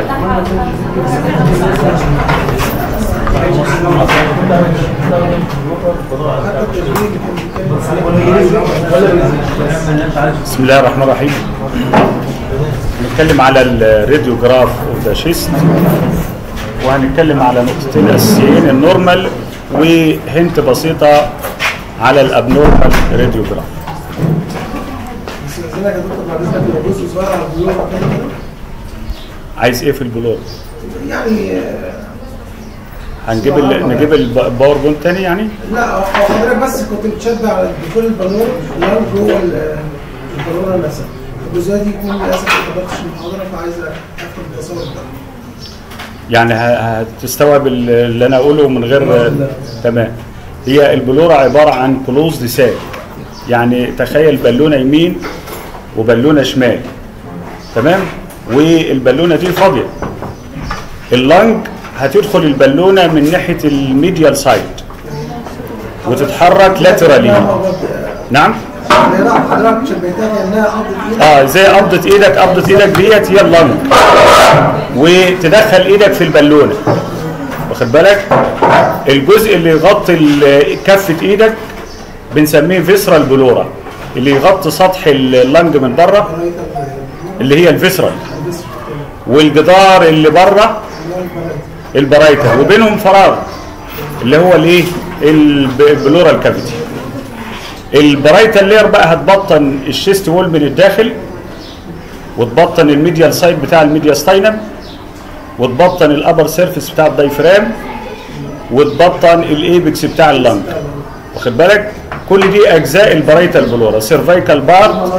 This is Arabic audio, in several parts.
بسم الله الرحمن الرحيم. هنتكلم على الراديوجراف اوف ذا شيست، وهنتكلم على نقطتين اساسيين: النورمال وهنت بسيطه على الابنورمال راديوجراف. عايز ايه في البلور؟ يعني نجيب الباوربوينت تاني يعني؟ لا هو حضرتك بس كنت بتشد على دخول البالون اللي جوه البالونه نفسها. الجزئيه دي يكون للاسف ما حضرتش المحاضره، فعايز افهم التصور ده. يعني هتستوعب اللي انا اقوله من غير تمام. هي البلوره عباره عن كلوزد ساك، يعني تخيل بالونه يمين وبالونه شمال، تمام؟ والبالونه دي فاضيه. اللنج هتدخل البالونه من ناحيه الميديال سايد وتتحرك لاترالي. نعم؟ حضرتك شبهتها كانها قبضه ايدك. زي قبضه ايدك. قبضه ايدك ديت هي اللنج، وتدخل ايدك في البالونه، واخد بالك؟ الجزء اللي يغطي كفه ايدك بنسميه فيسرال بلورا، اللي يغطي سطح اللنج من بره اللي هي الفيسرال، والجدار اللي بره البرايتر، وبينهم فراغ اللي هو الايه؟ البلورال كافيتي. البرايتر لير بقى هتبطن الشيست وول من الداخل، وتبطن الميديال سايد بتاع الميدياستاينم، وتبطن الابر سيرفيس بتاع الدايفرام، وتبطن الايبكس بتاع اللنج، واخد بالك؟ كل دي اجزاء البرايتال بلورا: سيرفايكال بارت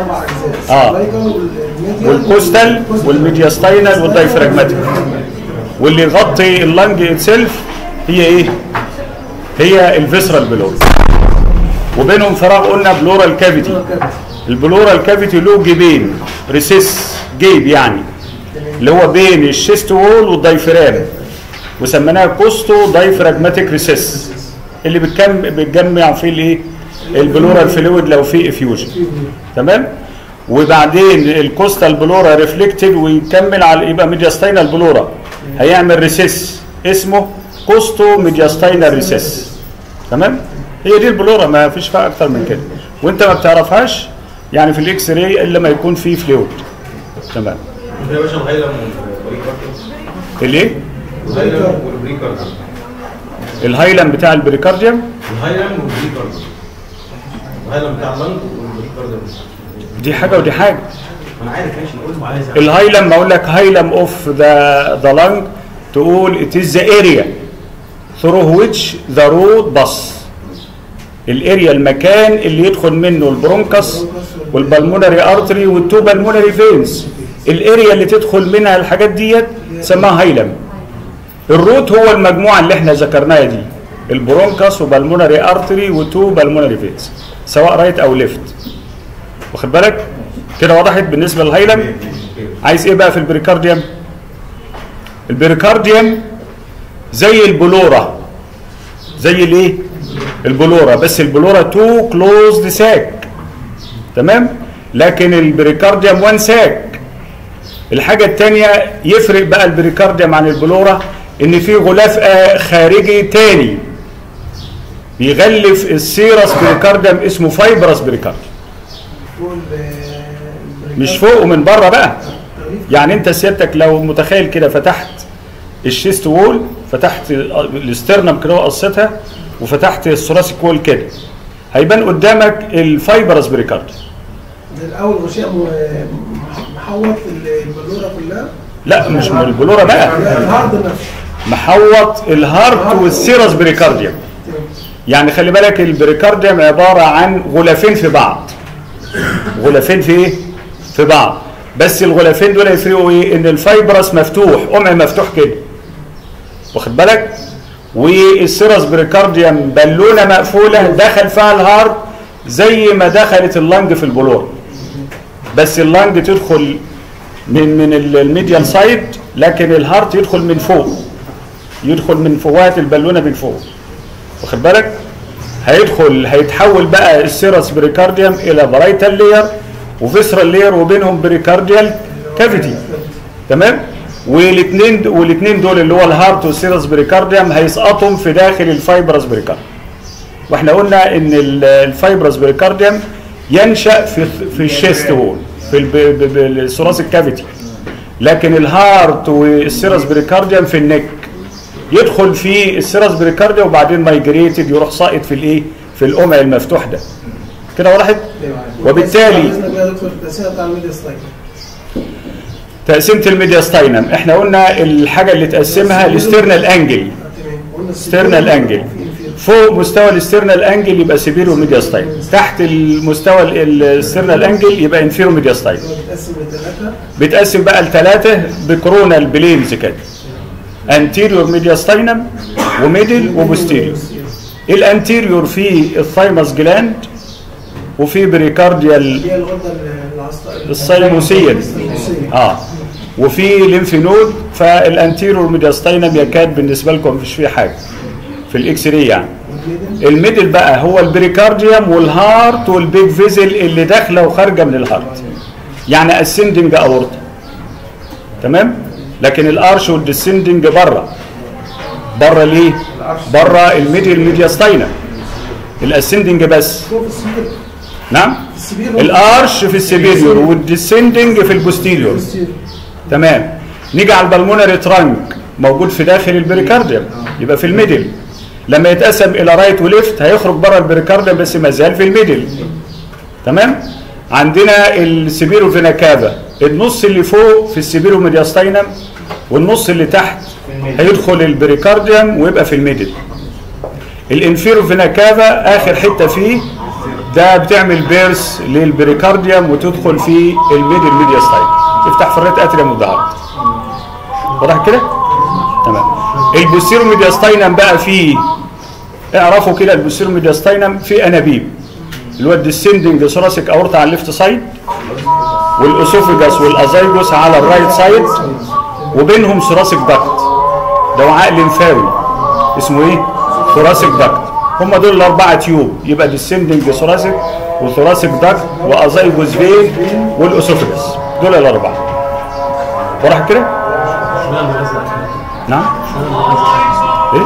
والكوستال والميدياستاينال والدايفراجماتيك. واللي يغطي اللنج اتسلف هي ايه؟ هي الفيسرال بلورا، وبينهم فراغ قلنا بلورال كافيتي. البلورال كافيتي له جيبين، ريسيس جيب يعني، اللي هو بين الشيست وول والدايفرام، وسميناها كوستو دايفراجماتيك ريسيس، اللي بتجمع فيه الايه؟ البلورال فلويد لو في افيوجن، تمام؟ وبعدين الكوستال بلورا ريفلكتد ويكمل على يبقى ميدياستاينال بلورا، هيعمل ريسيس اسمه كوستو ميدياستاينال ريسيس، تمام؟ هي دي البلورا، ما فيش فيها اكتر من كده، وانت ما بتعرفهاش يعني في الاكس راي الا ما يكون فيه فلويد، تمام؟ يا باشا الهايلم والبريكارديوم. الايه؟ الهايلم والبريكارديوم. الهايلم بتاع البريكارديوم؟ الهايلم والبريكارديوم. الهايلم بتاع اللنج والبريكارديوم. دي حاجه ودي حاجه. انا عارف ماشي، نقول له عايز الهايلم اقول لك هايلم اوف ذا لنج، تقول it is the area through which the root pass. الاريا المكان اللي يدخل منه البرونكس والبلمونري ارتري والتو بالمونري فينز، الاريا اللي تدخل منها الحاجات ديت سماها هايلم. الروت هو المجموعه اللي احنا ذكرناها دي، البرونكس وبالمونري ارتري وتو بالمونري فينز، سواء رايت او ليفت، واخد بالك؟ كده وضحت بالنسبه للهايلم. عايز ايه بقى في البريكارديوم؟ البريكارديوم زي البلورا، زي الايه؟ البلورا، بس البلورا تو كلوزد ساك، تمام؟ لكن البريكارديوم وان ساك. الحاجه الثانيه يفرق بقى البريكارديوم عن البلورا ان في غلاف خارجي ثاني بيغلف السيرس بريكارديوم اسمه فايبرس بريكارديوم، مش فوق ومن بره بقى. يعني انت سيادتك لو متخيل كده فتحت الشيست وول، فتحت الاسترنم كده وقصتها، وفتحت الثوراسيك وول كده، هيبان قدامك الفايبرس بريكارديوم. ده الاول غشاء محوط البلوره كلها؟ لا مش من البلوره بقى، الهارد نفسه محوط الهارت والسيرس بريكارديوم. يعني خلي بالك البريكارديوم عباره عن غلافين في بعض، غلافين في ايه؟ في بعض، بس الغلافين دول يفرقوا ايه؟ ان الفايبرس مفتوح، قمع مفتوح كده، واخد بالك؟ والسيرس بريكارديوم بالونه مقفوله دخل فيها الهارت زي ما دخلت اللنج في البلور، بس اللنج تدخل من الميديال سايد، لكن الهارت يدخل من فوق، يدخل من فوقات البالونه من فوق، واخد بالك؟ هيتحول بقى السيرس بريكارديوم الى برايتال لير وفيسرال لير، وبينهم بريكارديال كافيتي، تمام؟ والاثنين دول اللي هو الهارت والسيرس بريكارديوم هيسقطهم في داخل الفايبرس بريكارديوم. واحنا قلنا ان الفايبرس بريكارديوم ينشأ في الشيست وول في الثوراسيك كافيتي، لكن الهارت والسيرس بريكارديوم في النك، يدخل في السيرس بريكارديوم وبعدين مايجريتد يروح ساقط في الايه؟ في القمع المفتوح ده. كده وضحت؟ وبالتالي تقسيمة الميدياستاينم احنا قلنا الحاجة اللي تقسمها الاسترنال انجل. استرنال انجل فوق مستوى الاسترنال انجل يبقى سيبيرو ميدياستاينم، تحت المستوى الاسترنال انجل يبقى انفيرو ميدياستاينم. بتقسم بقى لثلاثة بكرونال بلينز كده، انتيريور ميدياستاينم وميدل وبوستيريور. الانتيريور فيه الثايموس جلاند وفي بريكارديال السايموسية وفي ليمف نود. فالانتيريور ميدياستاينم يكاد بالنسبه لكم مفيش فيه حاجه في الاكس راي يعني. الميدل بقى هو البريكارديوم والهارت والبيج فيزل اللي داخله وخارجه من الهارت، يعني اسندنج اورطه. تمام؟ لكن الارش والديسندنج بره. بره ليه؟ بره الميدل ميدياستاينم. الاسندنج بس. نعم؟ الارش في السبيريور والديسندنج في البوستيريور. تمام. نيجي على البلمونري ترانك موجود في داخل البريكارديوم يبقى في الميدل. لما يتقسم الى رايت وليفت هيخرج بره البريكارديوم بس ما زال في الميدل. تمام؟ عندنا السبيرو فينا كافا، النص اللي فوق في السبيرو ميدياستاينم والنص اللي تحت هيدخل البريكارديوم ويبقى في الميدل. الانفيرو فينا كافا اخر حته فيه ده بتعمل بيرس للبريكارديوم وتدخل في الميدل ميدياستاينم، تفتح في الريت اتريوم والظهر. واضح كده؟ تمام. البوستيرو ميدياستاينم بقى فيه، اعرفوا كده البوستيرو ميدياستاينم فيه انابيب اللي هو الديسندنج ثوراسيك اورتا على الليفت سايد، والاسوفيجاس والازايجوس على الرايت سايد، وبينهم ثوراسيك داكت. ده وعاء لمفاوي اسمه ايه؟ ثوراسيك داكت. هم دول الاربعه تيوب، يبقى ديسندنج ثوراسيك وثوراسيك داكت وازايجوس فين والاسوفيجاس، دول الاربعه. واضح كده؟ نعم؟ ايه؟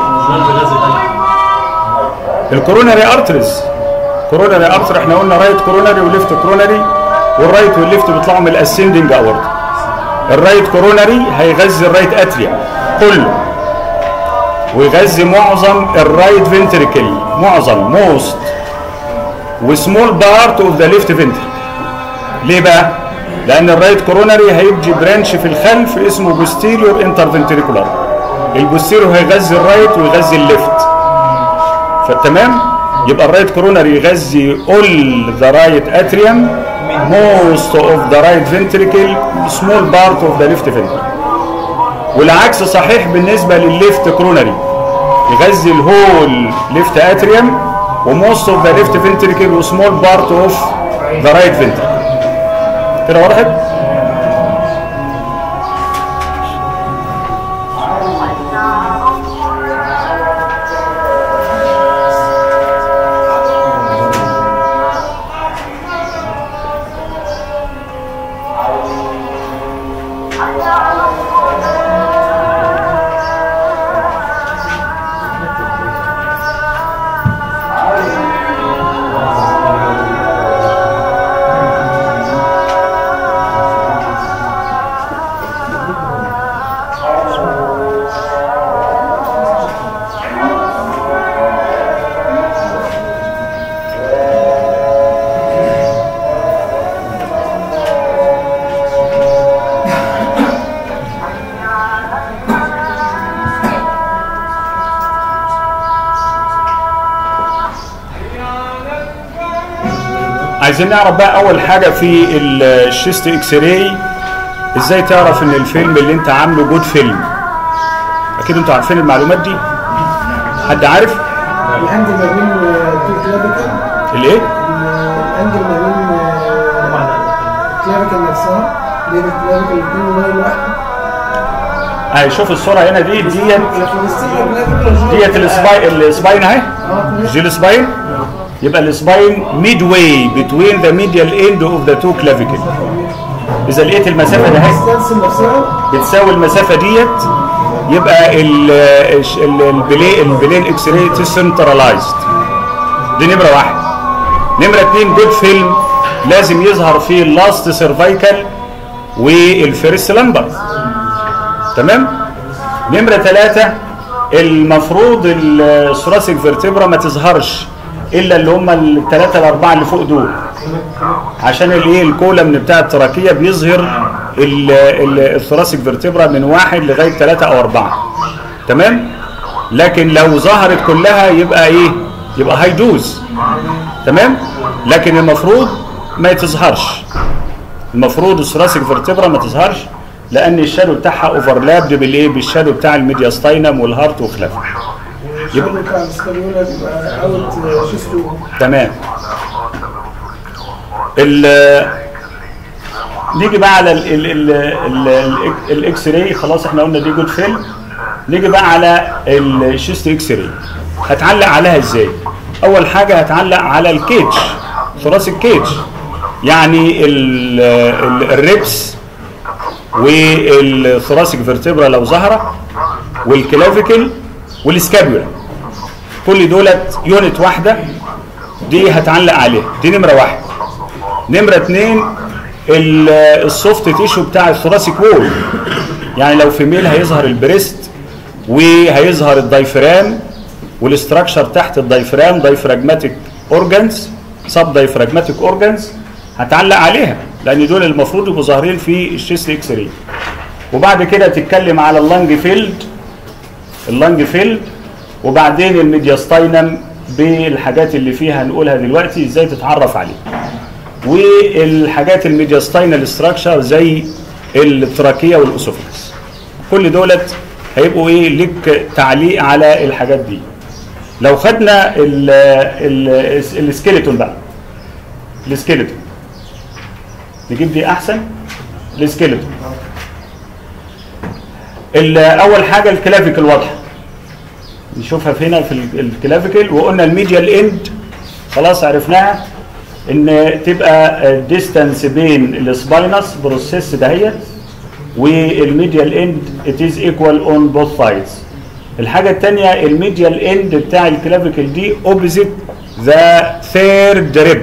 الكوروناري ارتريز. كوروناري ارتر احنا قلنا رايت كوروناري وليفت كوروناري، والرايت والليفت بيطلعوا من الاسندنج اورتا. الرايت كوروناري هيغذي الرايت اتريا كله، ويغذي معظم الرايت فنتريكل، معظم موست وسمول بارت اوف ذا ليفت فنتريكل. ليه بقى؟ لان الرايت كوروناري هيجي برانش في الخلف اسمه بوستيريور انترفنتريكولار. البوستيريور هيغذي الرايت ويغذي الليفت. فتمام؟ يبقى الرايت كوروناري يغذي all the right atrium, most of the right ventricle, small part of the left ventricle. والعكس صحيح بالنسبة للليفت كوروناري، يغذي الهول ليفت اتريوم وموست اوف ذا ليفت فنتريكل وسمول بارت اوف ذا رايت فنتريكل. كده وضحت؟ عايزين نعرف بقى اول حاجه في الشيست اكس راي، ازاي تعرف ان الفيلم اللي انت عامله جود فيلم؟ اكيد انتوا عارفين المعلومات دي. حد عارف؟ الانجل ما بين تو كلافيكال. الايه؟ الانجل ما بين الكلافيكال نفسها بين الكلافيكال الاثنين لاين واحد. شوف الصوره هنا ديت السباين اهي. دي السباين. يبقى السباين ميد واي بتوين ذا ميديال اند اوف ذا تو كلافيكل. اذا لقيت المسافه ده الستانسل نفسها بتساوي المسافه ديت يبقى البلين اكس راي سنترلايزد. دي نمره واحد. نمره اتنين، ديب فيلم لازم يظهر فيه اللاست سيرفايكال والفيرست لمبر. تمام. نمره ثلاثه، المفروض الثوراسيك فيرتبرا ما تظهرش الا اللي هم الثلاثه الاربعه اللي فوق دول، عشان الايه الكولم بتاع التراكيه بيظهر الثوراسيك فيرتبرا من 1 لغايه 3 أو 4. تمام. لكن لو ظهرت كلها يبقى ايه؟ يبقى هيدوز. تمام. لكن المفروض ما تظهرش، المفروض الثوراسيك فيرتبرا ما تظهرش، لان الشادو بتاعها اوفرلابد بالايه؟ بالشادو بتاع الميدياستاينم والهارت وخلافه. الشادو بتاع السكابيولا بيبقى اوت شيستو. تمام. نيجي بقى على الاكس راي. خلاص احنا قلنا دي جود فيلم. نيجي بقى على الشيست اكس راي. هتعلق عليها ازاي؟ اول حاجه هتعلق على الكيج، ثوراسيك كيج، يعني الريبس والثوراسيك فيرتبرا لو ظهره، والكلافيكل والسكابيولا، كل دولت يونت واحده، دي هتعلق عليها. دي نمره واحد. نمره اتنين، السوفت تيشو بتاع الثوراسيك وول، يعني لو في ميل هيظهر البريست وهيظهر الدايفرام والاستراكشر تحت الدايفرام، دايفراجماتيك اورجانز، سب دايفراجماتيك اورجانز، هتعلق عليها لان دول المفروض يبقوا ظاهرين في الشيست اكس راي. وبعد كده تتكلم على اللنج فيلد، وبعدين الميدياستاينم بالحاجات اللي فيها هنقولها دلوقتي ازاي تتعرف عليه، والحاجات الميدياستاينال ستراكشر زي التراكيه والاسوفكس. كل دولت هيبقوا ايه لك تعليق على الحاجات دي. لو خدنا السكيلتون بقى، السكيلتون نجيب دي احسن. السكيلتون اول حاجه الكلافيكل واضحه، نشوفها هنا في الكلافيكل. وقلنا الميديال اند خلاص عرفناها ان تبقى الديستانس بين السباينس بروسيس دهيت والميديال اند it is equal on both sides. الحاجه الثانيه الميديال اند بتاع الكلافيكل دي opposite the third rib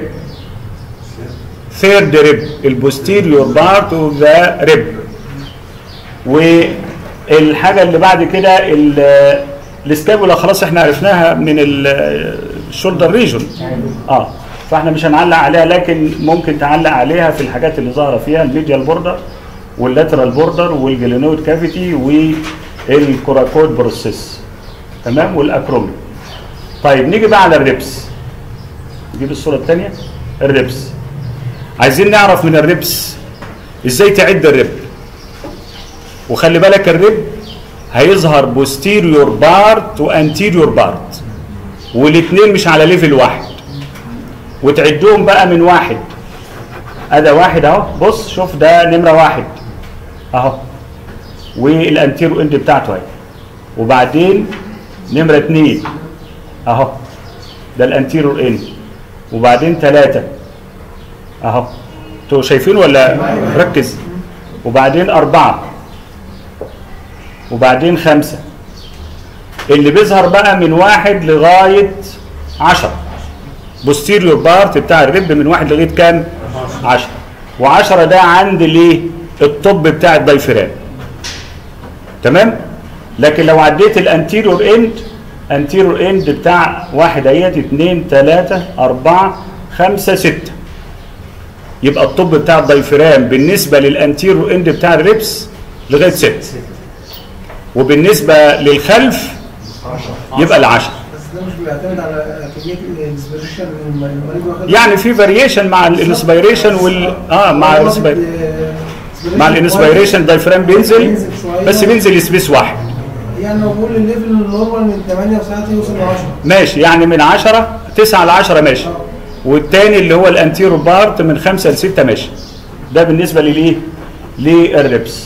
البوستيريور بارت اوف ذا ريب. والحاجه اللي بعد كده السكابولا خلاص احنا عرفناها من الشولدر ريجون، فاحنا مش هنعلق عليها، لكن ممكن تعلق عليها في الحاجات اللي ظاهره فيها الميديال بوردر واللاترال بوردر والجلينويد كافيتي والكوراكويد بروسيس. تمام. والاكرومي. طيب نيجي بقى على الريبس. نجيب الصوره الثانيه. الريبس عايزين نعرف من الريبس ازاي تعد الريب. وخلي بالك الريب هيظهر بوستيريور بارت وانتيريور بارت، والاثنين مش على ليفل واحد، وتعدهم بقى من واحد. ادي واحد اهو، بص شوف ده نمره واحد اهو، والانتيرو اند بتاعته اهي. وبعدين نمره اثنين اهو، ده الانتيرو اند. وبعدين ثلاثه اهو، انتوا شايفين ولا ركز؟ وبعدين اربعه، وبعدين خمسه. اللي بيظهر بقى من 1 لغايه 10 بوستيريور بارت بتاع الريب من 1 لغايه كام؟ 10. و10 ده عند الايه؟ الطب بتاع الدايفرام. تمام؟ لكن لو عديت الانتيريور اند بتاع 1 اهيت 2 3 4 5 6، يبقى الطب بتاع الدايفرام بالنسبه للانتيريور اند بتاع الريبس لغايه 6، وبالنسبه للخلف يبقى ال10. بس ده مش بيعتمد على كميه الانسبيريشن اللي المريض واخدها، يعني في فاريشن مع الانسبيريشن مع الانسبيريشن دايفرام بينزل، بس بينزل سبيس واحد. يعني لو بقول الليفل النورمال من 8 وساعات يوصل ل 10 ماشي، يعني من 10 9 ل 10 ماشي. والتاني اللي هو الانتيرو بارت من 5 ل 6 ماشي. ده بالنسبه للايه؟ للريبس.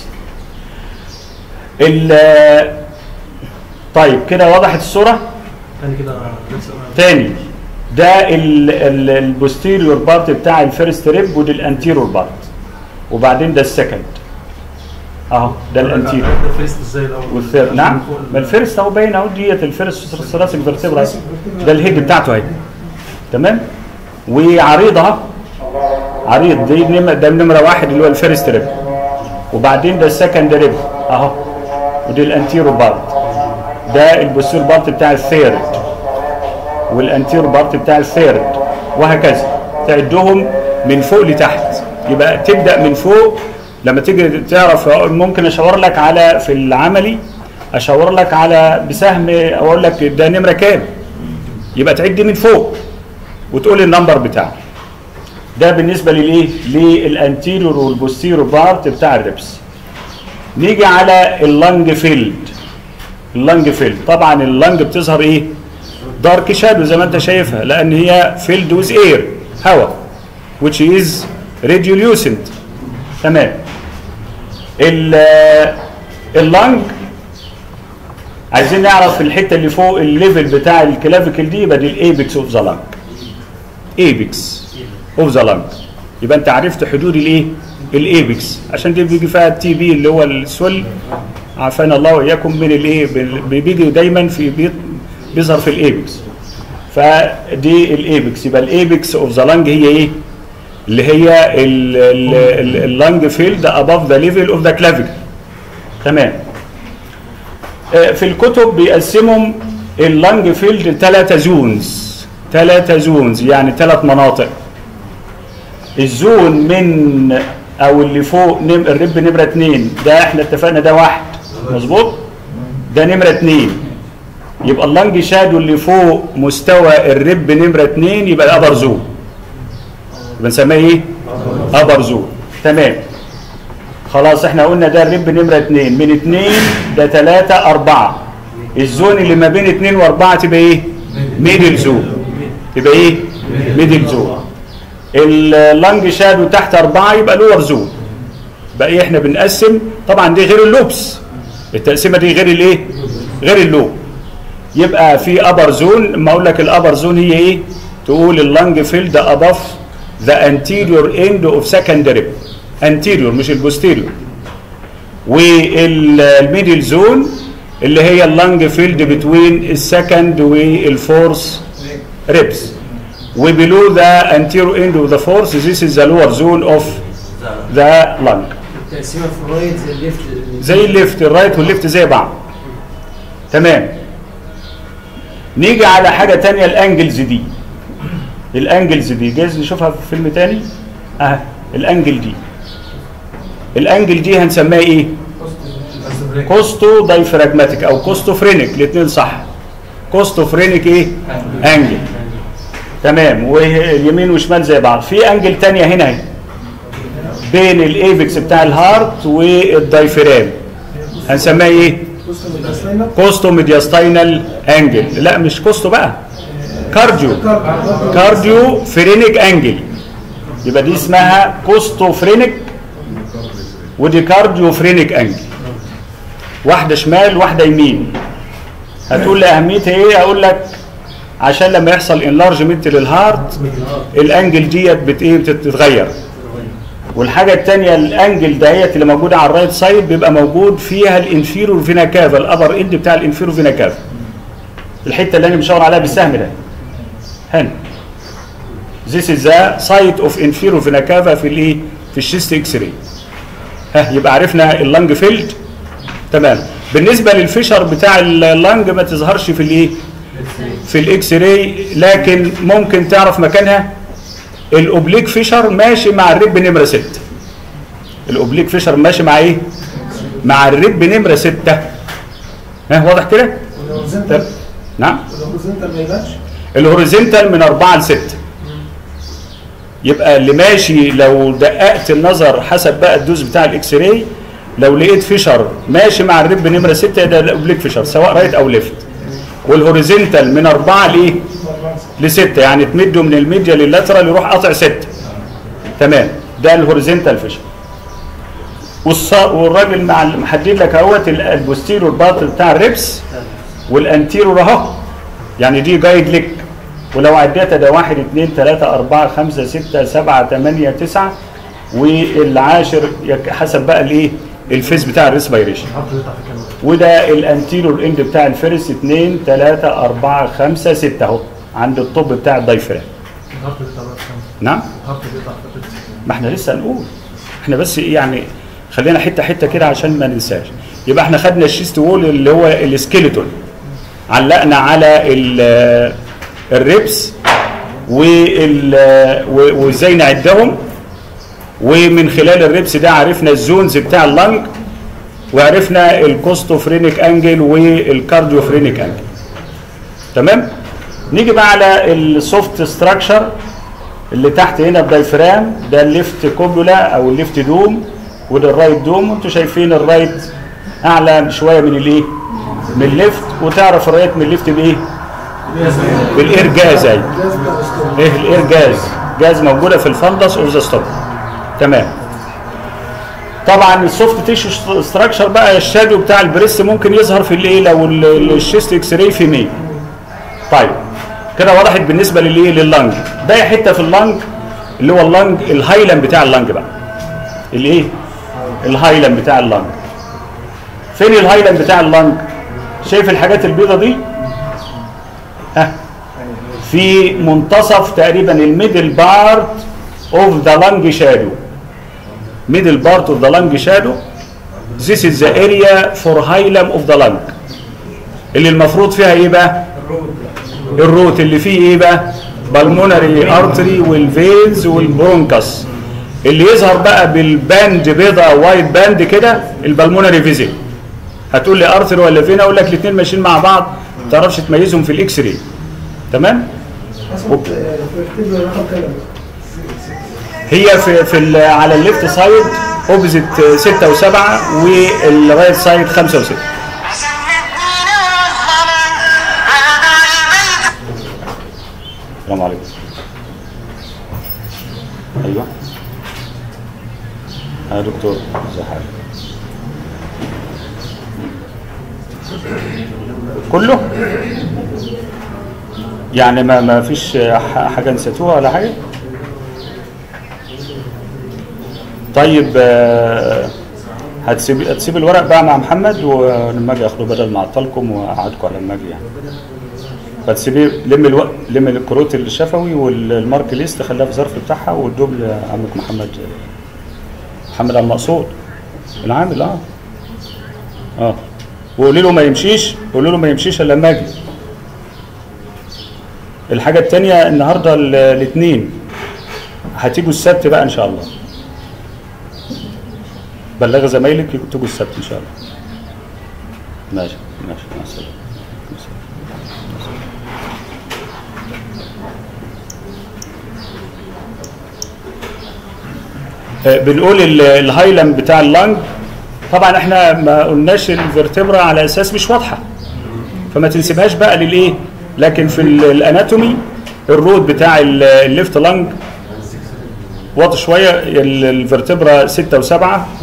طيب كده وضحت الصوره؟ تاني ده البوستيريور بارت بتاع الفيرست ريب ودي الانتيرور بارت. وبعدين ده السكند اهو، ده الانتيريور الفيرست ازاي الاول؟ والثيرد. نعم، ما الفيرست اهو باين اهو، ديت الفيرست ثراسيك فيرتبرا، ده الهيد بتاعته اهي. تمام. وعريضها عريض، دي ده نمره واحد اللي هو الفيرست ريب، وبعدين ده السكند ريب اهو، ودي الانتيرو بارت، ده البوستير بارت بتاع الثيرد، والانتيرو بارت بتاع الثيرد، وهكذا تعدهم من فوق لتحت. يبقى تبدا من فوق. لما تيجي تعرف ممكن اشاور لك على في العملي، اشاور لك على بسهم اقول لك ده نمره كام، يبقى تعد من فوق وتقول النمبر بتاعه. ده بالنسبه للايه؟ للانتيريور والبوستيريور بارت بتاع الريبس. نيجي على اللنج فيلد. اللنج فيلد طبعا اللنج بتظهر ايه؟ دارك شادو زي ما انت شايفها، لان هي فيلد ويز اير، هواء، which is radiolucent. تمام. اللنج عايزين نعرف الحته اللي فوق الليفل بتاع الكلافيكل دي، يبقى دي الايبكس اوف ذا لنج. ايبكس اوف ذا لنج، يبقى انت عرفت حدود الايه؟ الايبكس، عشان دي بيجي فيها التي بي اللي هو السول، عافانا الله واياكم من الايه، بيجي دايما في بيظهر في الايبكس. فدي الايبكس، يبقى الايبكس اوف ذا لنج هي ايه؟ اللي هي اللنج فيلد above the level of the clavicle. تمام. في الكتب بيقسمهم اللنج فيلد ثلاثة زونز، يعني ثلاث مناطق. الزون من او اللي فوق الرب نمرة 2 ده احنا اتفقنا ده 1 مظبوط، ده نمرة 2، يبقى اللنج شادو اللي فوق مستوى الرب نمرة 2 يبقى الابر زون، بنسميه ايه؟ ابر زون. تمام. خلاص احنا قلنا ده الرب نمره 2، من 2 ده 3 4، الزون اللي ما بين 2 و4 تبقى ايه؟ ميدل زون. تبقى ايه؟ ميدل زون. اللنج شادو تحت 4 يبقى لور زون. بقى ايه؟ احنا بنقسم طبعا دي غير اللوبس، التقسيمه دي غير الايه؟ غير اللوب. يبقى في ابر زون، اما اقول لك الابر زون هي ايه؟ تقول اللنج فيلد above the anterior end of second rib، anterior مش البوستيريور. والميدل زون اللي هي اللنج فيلد بتوين السكند والفورث ريبس، وبلو the anterior end of the fourth this is the lower zone of the lung. التقسيمه في الرايت زي الليفت، زي الليفت، الرايت والليفت زي بعض. تمام. نيجي على حاجه ثانيه، الانجلز دي. الانجلز دي جايز نشوفها في فيلم تاني. الانجل دي، الانجل دي هنسميها ايه؟ كوستو دايفراجماتيك او كوستو فرينيك، الاثنين صح. كوستو فرينيك ايه؟ انجل. تمام. واليمين وشمال زي بعض. في انجل تانية هنا بين الايبكس بتاع الهارت والدايفرام، هنسميها ايه؟ كوستو ميدياستاينال انجل. لا مش كوستو بقى، كارديو فرينيك انجل. يبقى دي اسمها كوستو فرينيك ودي كارديو فرينيك انجل. واحده شمال واحده يمين. هتقول لي اهميتها ايه؟ اقول لك عشان لما يحصل انلارجمنت للهارت الانجل ديت بتتغير. والحاجه الثانيه الانجل دهيت اللي موجوده على الرايت سايد بيبقى موجود فيها الانفيرور فينا كافا، الابر اند بتاع الانفيرور فينا كافا، الحته اللي انا مشاور عليها بالسهم ده هنا. This is the site of inferior vena cava في الايه؟ في الشيست اكس راي. يبقى عرفنا اللنج فيلد. تمام. بالنسبه للفيشر بتاع اللنج ما تظهرش في الايه؟ في الاكس راي، لكن ممكن تعرف مكانها. الاوبليك فيشر ماشي مع الرب نمره 6. الاوبليك فيشر ماشي مع ايه؟ مع الرب نمره 6. واضح كده؟ نعم. الهوريزونتال ما يبانش؟ الهوريزونتال من 4 ل 6. يبقى اللي ماشي لو دققت النظر حسب بقى الدوز بتاع الاكس راي، لو لقيت فيشر ماشي مع الرب نمره 6 ده الاوبليك فيشر سواء رايت او ليفت. والهوريزونتال من 4 لايه؟ ل 6، يعني تمده من الميديا لللاترال يروح قاطع 6. تمام. ده الهوريزونتال فيشر. والراجل مع محدد لك اهوت البوستيرور بارت بتاع الريبس والانتيرور اهو، يعني دي جايد لك. ولو عديتها ده 1 2 3 4 5 6 7 8 9 والعاشر حسب بقى الايه الفيز بتاع الريسبيريشن. وده الانتيرور اند بتاع الفيرس 2 3 4 5 6 اهو عند الطب بتاع الدايفرام. نعم ما احنا لسه هنقول، احنا بس يعني خلينا حته حته كده عشان ما ننساش. يبقى احنا خدنا الشيست وول اللي هو السكيلتون، علقنا على الريبس وازاي نعدهم، ومن خلال الريبس ده عرفنا الزونز بتاع اللنج، وعرفنا الكوستوفرينيك انجل والكارديوفرينيك انجل. تمام؟ نيجي بقى على السوفت ستراكشر اللي تحت هنا الدايفرام، ده الليفت كوبولا او الليفت دوم، وده الرايت دوم. وانتم شايفين الرايت اعلى شويه من الايه؟ من الليفت. وتعرف الرايت من الليفت بايه؟ بالاير جاز. ايه الاير جاز موجوده في الفندس اوف ذا ستوب. تمام. طبعا السوفت تيشو ستراكشر بقى الشادو بتاع البريست ممكن يظهر في الايه لو الشيست اكس راي في ميل. طيب كده وضحت بالنسبه للايه لللنج. باقي حته في اللنج اللي هو اللنج الهايلم بتاع اللنج بقى. الايه؟ الهايلم بتاع اللنج. فين الهايلم بتاع اللنج؟ شايف الحاجات البيضه دي؟ ها في منتصف تقريبا الميدل بارت اوف ذا لانج شادو. middle part of the lung shadow. This is the area for hilum of the lung. اللي المفروض فيها ايه بقى؟ الروت اللي فيه ايه بقى؟ بالمونري ارتري والفينز والبرونكس. اللي يظهر بقى بالباند بيضة او وايت باند كده البالمونري فيزل. هتقول لي ارتري ولا فين؟ اقول لك الاثنين ماشيين مع بعض ما تعرفش تميزهم في الاكس راي. تمام؟ هي في على الليفت سايد اوبزيت 6 و7 والرايت سايد 5 و6. السلام عليكم. ايوه يا دكتور ازي حضرتك؟ كله؟ يعني ما فيش حاجه نسيتوها ولا حاجه؟ طيب هتسيب الورق بقى مع محمد ولما اجي اخده بدل ما اعطلكم واقعدكم على لما اجي يعني. فتسيبيه لم الكروت الشفوي والمارك ليست خليها في الظرف بتاعها وادوه لعمك محمد عبد المقصود العامل. وقولي له ما يمشيش، قولوا له ما يمشيش الا لما اجي. الحاجه الثانيه النهارده الاثنين هتيجوا السبت بقى ان شاء الله. بلغ زمايلك تيجوا السبت ان شاء الله. ماشي مع السلامه. بنقول الهايلم بتاع اللنج. طبعا احنا ما قلناش الفرتبرا على اساس مش واضحه فما تنسبهاش بقى للايه، لكن في الاناتومي الرود بتاع الليفت لنج واضح شويه، الفرتبرا 6 و7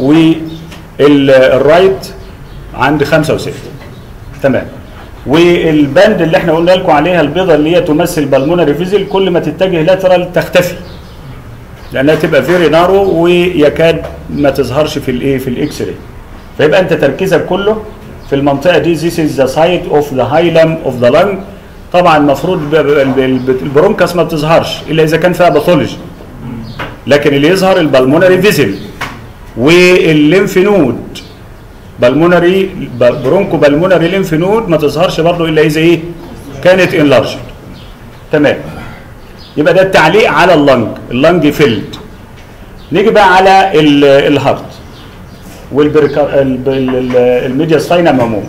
والرايت عند 5 و6. تمام. والباند اللي احنا قلنا لكم عليها البيضه اللي هي تمثل بالمونري فيزل كل ما تتجه لاترال تختفي لانها تبقى فيري نارو ويكاد ما تظهرش في الايه في الاكس راي. فيبقى انت تركيزك كله في المنطقه دي. This is the site of the hilum of the lung. طبعا المفروض البرونكاس ما بتظهرش الا اذا كان فيها باثولوجي، لكن اللي يظهر البالمونري فيزل والليمف نود. بالمونري برونكو بالمونري ليمف نود ما تظهرش برضه الا اذا ايه كانت انلارجد. تمام. يبقى ده التعليق على اللنج فيلد. نيجي بقى على الهارت والميدياستاينم عموما.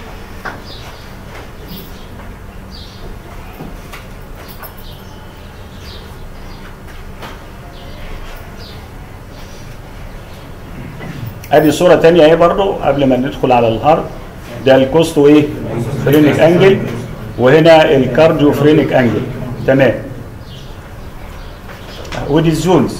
ادي صوره ثانيه اهي برضه قبل ما ندخل على الهارت. ده الكوستو ايه فرينيك انجل، وهنا الكارديو فرينيك انجل. تمام. ودي الزونز.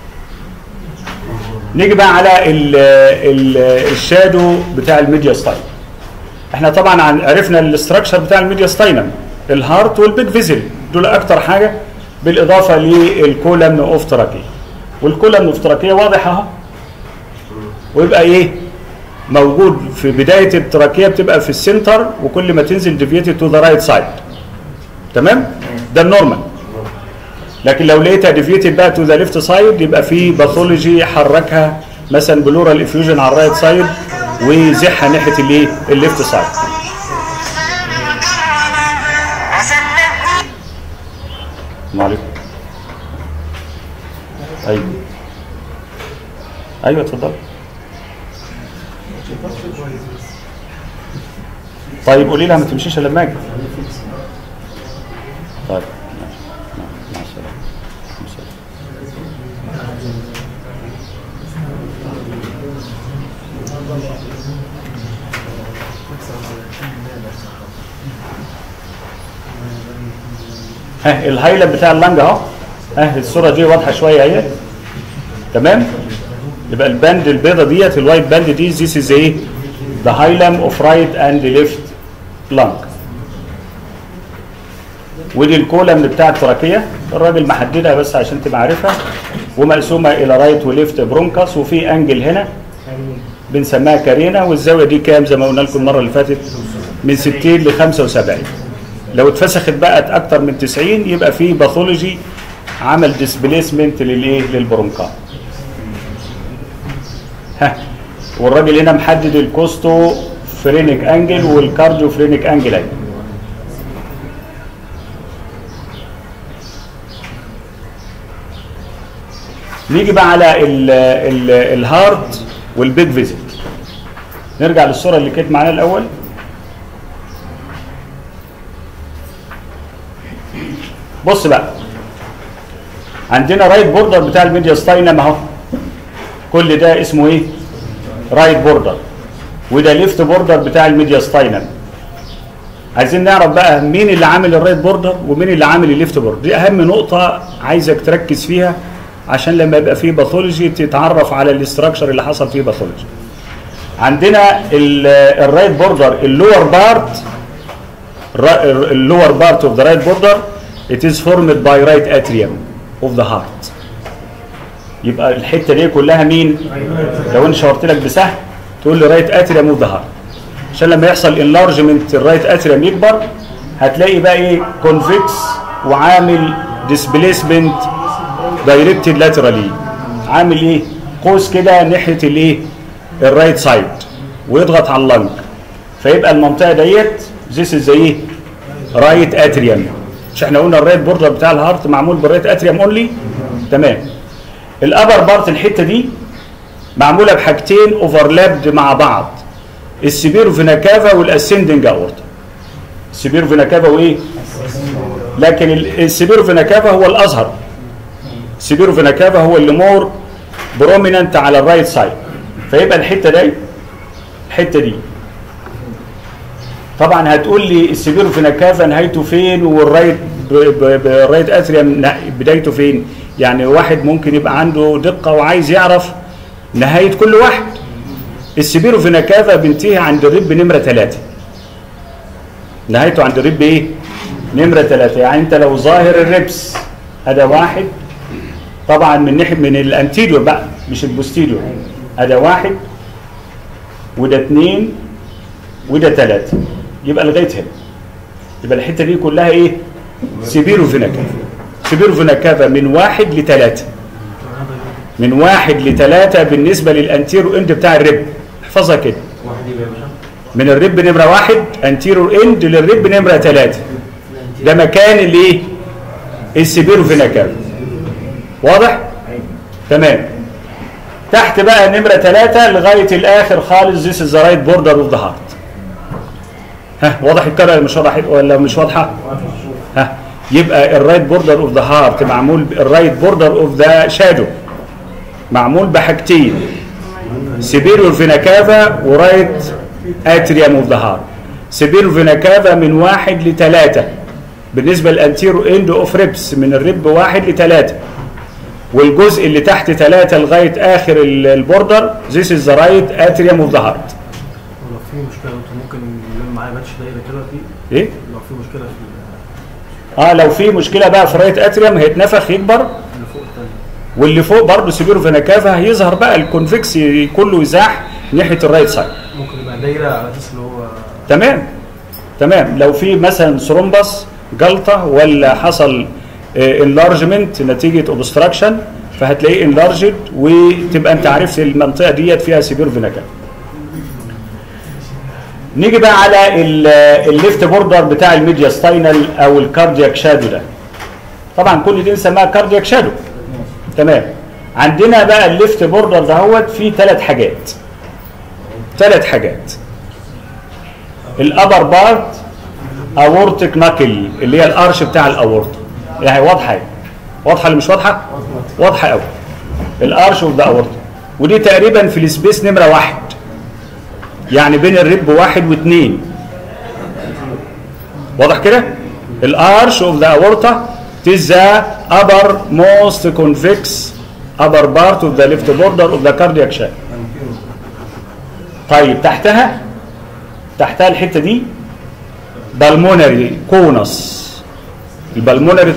نيجي بقى على الشادو بتاع الميدياستاين. احنا طبعا عرفنا الاستراكشر بتاع الميدياستاينم، الهارت والبيج فيزل، دول اكتر حاجه بالاضافه للكولمن اوف تراكي. والكولم الافتراكيه واضحه اهو، ويبقى ايه موجود في بدايه التراكيه بتبقى في السنتر، وكل ما تنزل ديفيتد تو ذا رايت سايد. تمام؟ ده النورمال. لكن لو لقيتها ديفيتد بقى تو ذا ليفت سايد يبقى في باثولوجي حركها مثلا بلورال افيوجن على الرايت سايد وزحها ناحيه الايه؟ الليفت سايد. السلام عليكم. ايوه ايوه اتفضل. طيب قولي لها ما تمشيش الا لما اجي. طيب مع السلامه. ها الهايلايت بتاع اللنج اهو. ها الصوره دي واضحه شويه اهي. تمام؟ يبقى الباند البيضه ديت الوايت باند دي ذيس از ايه؟ ذا هايلم اوف رايت اند ليفت لانج. ودي الكولم بتاع التراكيه، الراجل محددها بس عشان تبقى عارفها، ومقسومه الى رايت وليفت برونكاس، وفي انجل هنا بنسميها كارينا، والزاويه دي كام زي ما قلنا لكم المره اللي فاتت؟ من 60 ل 75. لو اتفسخت بقت اكتر من 90 يبقى في باثولوجي عمل ديسبليسمنت للايه؟ للبرونكا. ها والراجل هنا محدد الكوستو فرينيك انجل والكارديو فرينيك انجل اهي. نيجي بقى على الهارت والبيج فيزيت. نرجع للصوره اللي كانت معانا الاول. بص بقى عندنا رايت بوردر بتاع الميدياستاينم اهو، كل ده اسمه ايه؟ رايت بوردر، وده ليفت بوردر بتاع الميدياستاينم. عايزين نعرف بقى مين اللي عامل الرايت بوردر ومين اللي عامل الليفت بوردر. دي اهم نقطه عايزك تركز فيها عشان لما يبقى فيه باثولوجي تتعرف على الاستراكشر اللي حصل فيه باثولوجي. عندنا الرايت بوردر اللور بارت اوف ذا رايت بوردر it is formed by right atrium of the heart. يبقى الحته دي كلها مين؟ لو انا شاورت لك بسهم تقول لي right atrium of the heart، عشان لما يحصل enlargement الرايت اتريوم يكبر هتلاقي بقى ايه؟ convex وعامل displacement directed laterally، عامل ايه؟ قوس كده ناحيه الايه؟ الرايت سايد، ويضغط على اللنج، فيبقى المنطقه ديت this is ايه؟ رايت اتريوم. مش احنا قلنا الرايت بوردر بتاع الهارت معمول بالرايت اتريوم اونلي؟ تمام. الابر بارت الحته دي معموله بحاجتين اوفرلابد مع بعض، السبيرو فينا كافا والاسندنج اورتا. السبيرو فينا كافا وايه؟ لكن السبيرو فينا كافا هو الاظهر. السبيرو فينا كافا هو اللي مور بروميننت على الرايت سايد، فيبقى الحته دي طبعا هتقول لي السبيرو فينا كافا نهايته فين والرايت بالرايت اتريوم بدايته فين؟ يعني واحد ممكن يبقى عنده دقه وعايز يعرف نهايه كل واحد. السبيرو فينا كافا بينتهي عند الرب نمره 3. نهايته عند الرب ايه؟ نمره 3. يعني انت لو ظاهر الربس هذا واحد، طبعا من ناحيه من الانتيريور بقى مش البوستيريور، هذا واحد وده 2 وده 3، يبقى لغايه هنا. يبقى الحته دي كلها ايه؟ سبيرو فينا كافا. سبيرو فينا كافا من 1 ل 3، من 1 ل 3 بالنسبه للانتيرو اند بتاع الرب. احفظها كده، من الرب نمره 1 انتيرو اند للرب نمره 3، ده مكان الايه؟ السبيرو فينا كافا. واضح؟ تمام. تحت بقى نمره 3 لغايه الاخر خالص ذيس از ذا رايت بوردر اوف ذا هارت. ها واضح الكلام مش واضح ولا مش واضحه؟ ها يبقى الرايت بوردر اوف ذا هارت معمول الرايت بوردر اوف ذا شادو معمول بحاجتين، سبيرو فينا كافا ورايت اتريوم اوف ذا هارت. سبيرو فينا كافا من 1 ل 3 بالنسبه للانتيرو اند اوف ريبس، من الرب 1 ل 3، والجزء اللي تحت 3 لغايه اخر البوردر ذيس از ذا رايت اتريوم اوف ذا هارت. لو في مشكله ممكن نلم معايا باتش دايره كده في ايه؟ لو في مشكله في لو في مشكله بقى في رايت اتريوم هيتنفخ يكبر. اللي فوق الثاني واللي فوق برضه سيبيرو فينا كافا هيظهر بقى الكونفكس كله يزاح ناحيه الرايت سايد. ممكن يبقى دايره على اساس اللي هو تمام لو في مثلا ثرومبس جلطه ولا حصل انلارجمنت نتيجه اوبستراكشن فهتلاقيه انلارجد وتبقى انت عرفت المنطقه ديت فيها سيبيرو فينا كافا. نيجي بقى على الليفت بوردر بتاع الميدياستاينال او الكاردياك شادو ده. طبعا كل دي نسميها كاردياك شادو. تمام. عندنا بقى الليفت بوردر دهوت فيه ثلاث حاجات. الابر بارت اورتيك ناكل اللي هي الارش بتاع الاورطه. يعني واضحه ولا مش واضحه؟ واضحه قوي. الارش اوف ذا اورطه ودي تقريبا في السبيس نمره 1. يعني بين الرب 1 و2. واضح كده؟ الارش اوف ذا اورطه is the uppermost convex upper part of the left border of the cardiac shaft. طيب تحتها الحته دي بالمونري كونس. البالمونري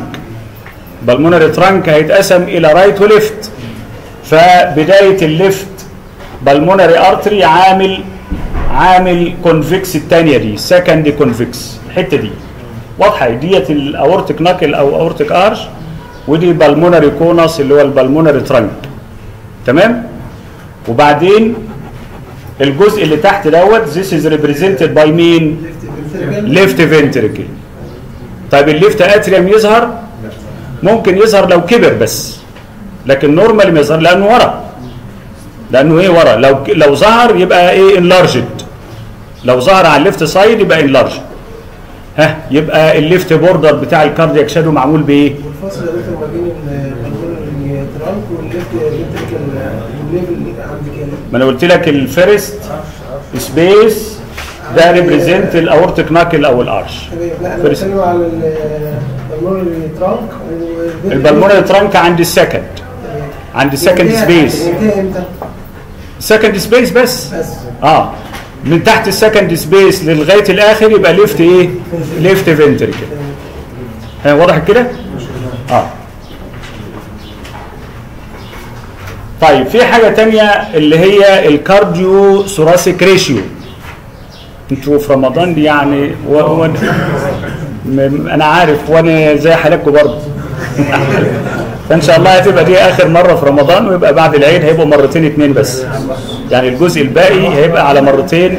ترانك هيتقسم الى رايت وليفت. فبدايه الليفت بالمونري ارتري عامل كونفكس الثانيه دي سكند كونفكس. الحته دي واضحه ديت الاورتيك ناكل او اورتيك ارش ودي بالمونري كونس اللي هو البالمونري ترانك. تمام. وبعدين الجزء اللي تحت دوت this is represented by مين؟ left ventricle. طيب الليفت اتريوم يظهر؟ ممكن يظهر لو كبر بس لكن نورمال ما يظهر لانه ورا. لو ظهر يبقى ايه انلارجد. لو ظهر على الليفت سايد يبقى انلارجد. يبقى الليفت بوردر بتاع الكاردياك شادو معمول بايه؟ والفصل ده ما بين البالمونري ترانك والليفت فينتريكل الليفل عند كام؟ ما انا قلت لك الفيرست سبيس ده ريبريزنت الاورتيك ناكل او الارش. تمام. لا انا بتكلم على البالمونري ترانك. البالمونري ترانك عند السكند. عند السكند سبيس. امتى؟ سكند سبيس بس. من تحت السكند سبيس لغايه الاخر يبقى ليفت ايه؟ ليفت فنتريكل. واضح كده؟ طيب في حاجه ثانيه اللي هي الكارديو ثوراسيك ريشيو. انتوا في رمضان دي يعني انا عارف وانا زي حالاتكم برضه. فان شاء الله هتبقى دي اخر مره في رمضان ويبقى بعد العيد هيبقوا مرتين 2 بس. يعني الجزء الباقي هيبقى على مرتين